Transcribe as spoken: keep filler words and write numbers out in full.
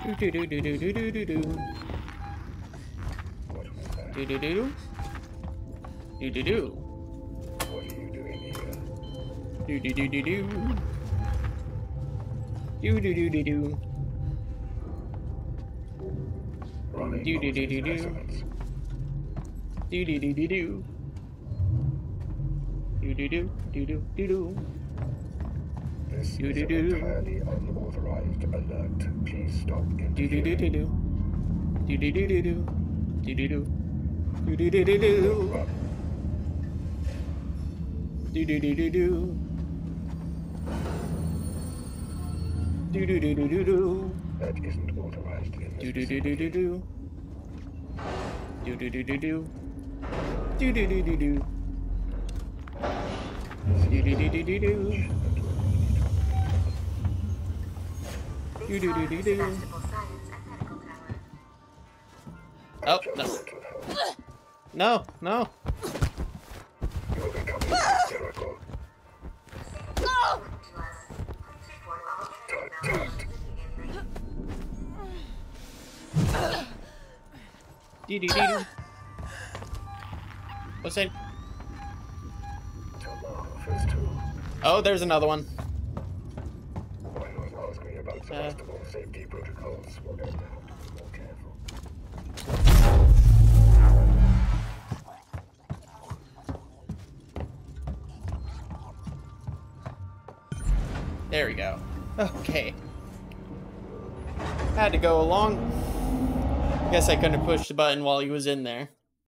Do do do do do do do do. Do do do. Do do do. What are you doing here? Do do do do do. Do do do do do. Running Do do do do do. specimens. Do do do do do. Do do do do do do do. This Do is do an do. entirely unauthorized alert. Please stop Do do do do interfering. do. Do do do do do. Do do do. Do do do do do. Run. Do do do do do. Do do do do do do. That isn't authorized in Do this do do do do do. Do do do do do. Do do do do do. Do do do do do do. Do do do do do. Oh no! No! No! You're becoming hysterical. Tut, tut. Do do do do. What's that? Tomorrow, phase two. Oh, there's another one. Why not ask me about Sebastopol safety protocols? We're going to have to be more careful. There we go. Okay. Had to go along. Guess I couldn't have pushed the button while he was in there.